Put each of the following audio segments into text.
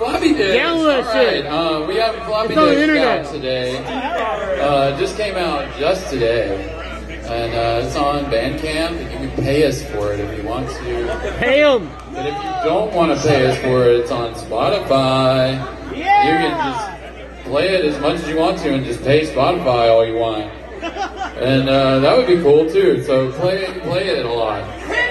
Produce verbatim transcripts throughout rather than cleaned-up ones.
Floppy disk. Download All shit. right. Uh, we have floppy It's on the disk internet. out today. Uh, just came out just today, and uh, it's on Bandcamp. And you can pay us for it if you want to. Pay them. But if you don't want to pay us for it, it's on Spotify. Yeah. You can just play it as much as you want to, and just pay Spotify all you want. And uh, that would be cool too. So play play it a lot.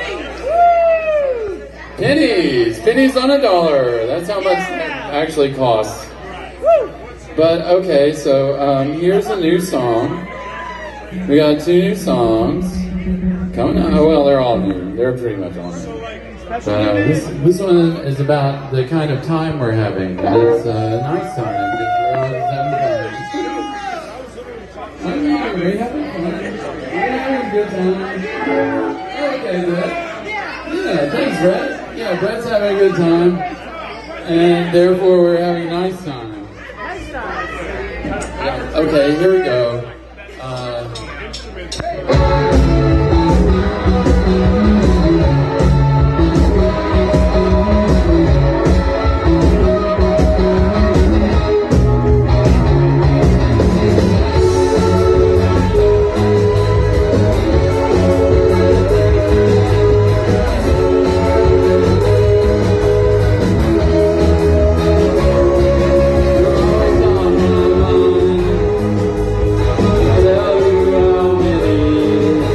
Pennies! Pennies on a dollar. That's how much it actually costs. But okay, so um, here's a new song. We got two new songs coming out. Oh, well, they're all new. They're pretty much all new. But uh, this, this one is about the kind of time we're having. And it's a nice time because we're all just having fun. Are we having fun? We're having a good time. Okay, Brett. Yeah, thanks, Brett. Yeah, Brett's having a good time, and therefore we're having a nice time. Nice time. Okay, here we go. Uh, Tell you how many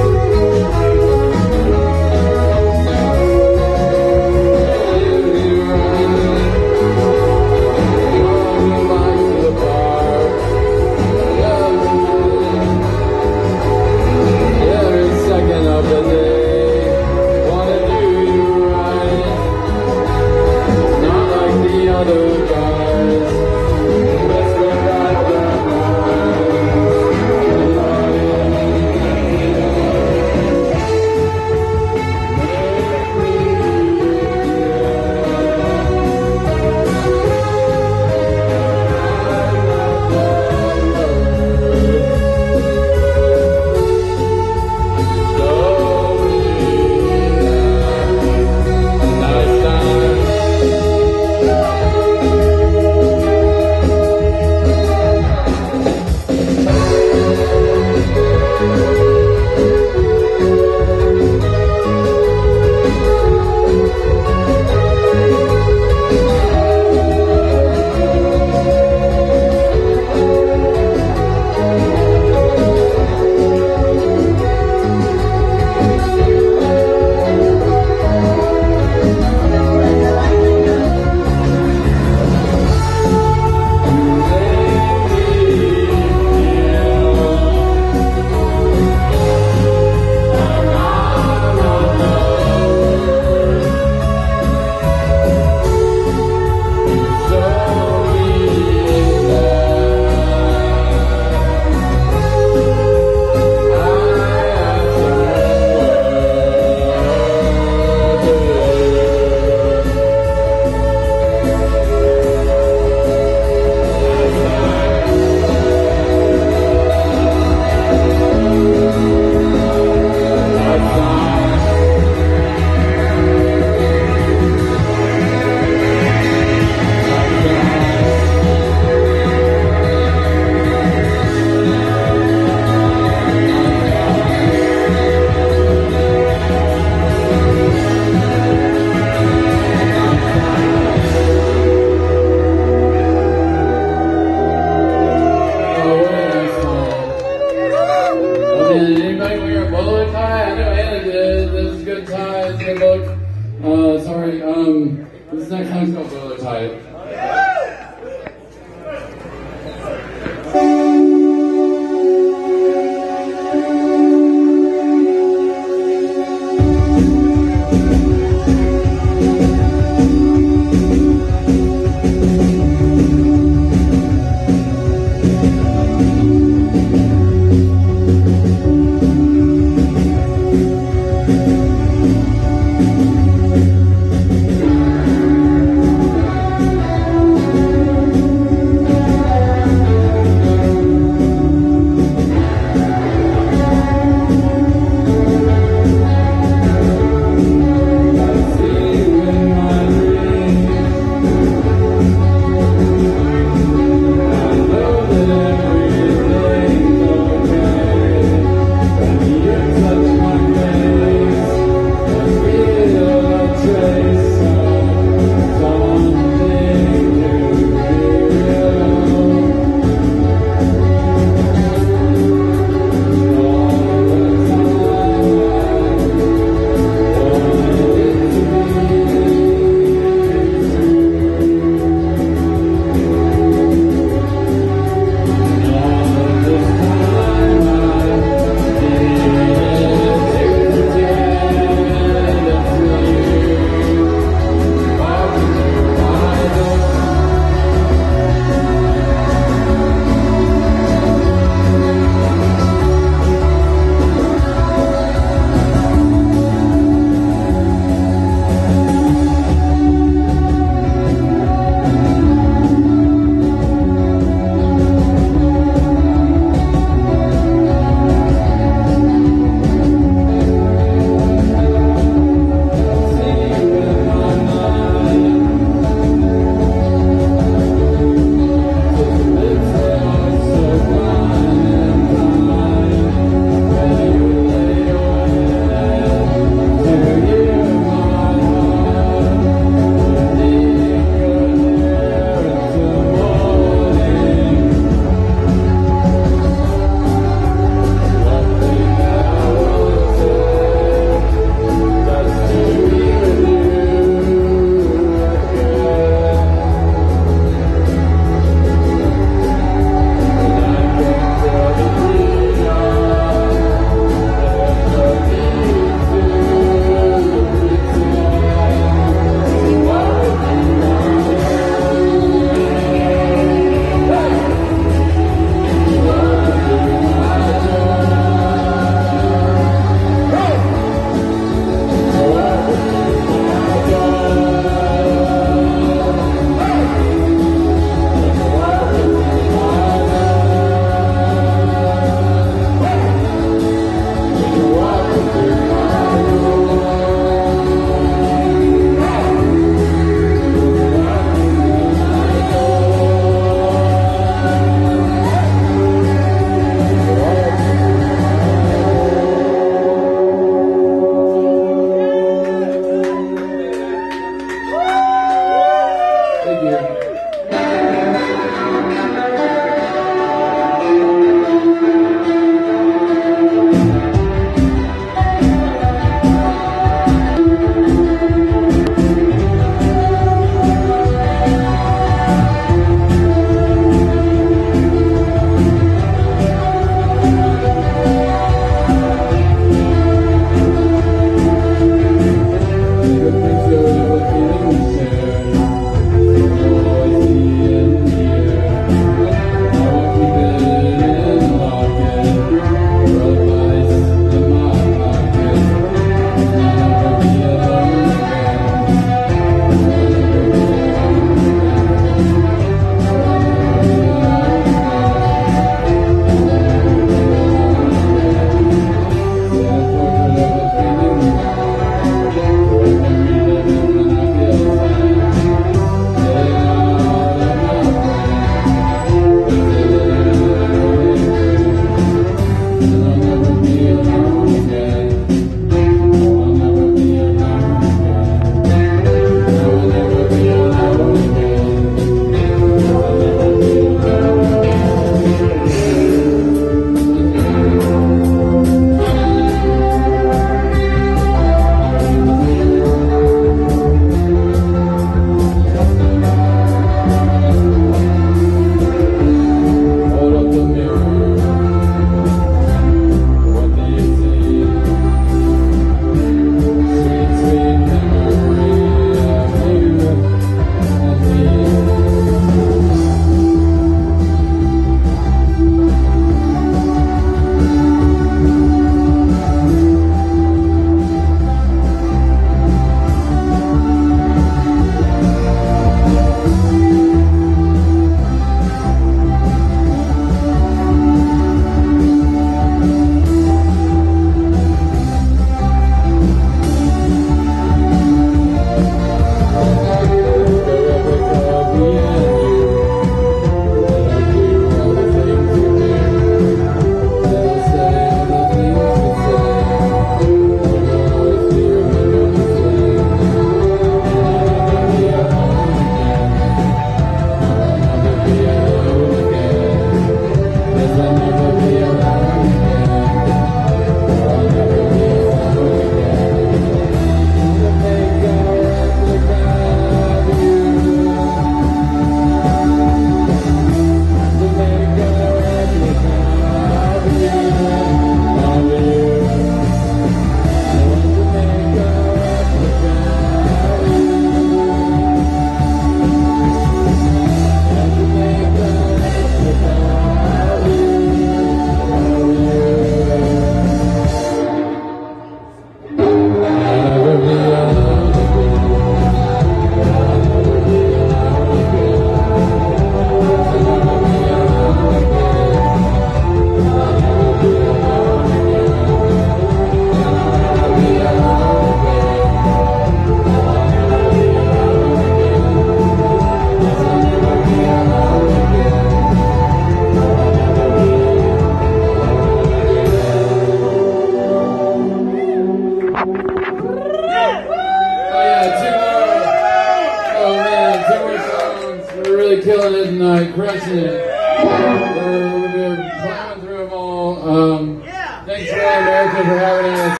it, crushing it. We're, we're plowing through them all. Um, thanks to America for having us.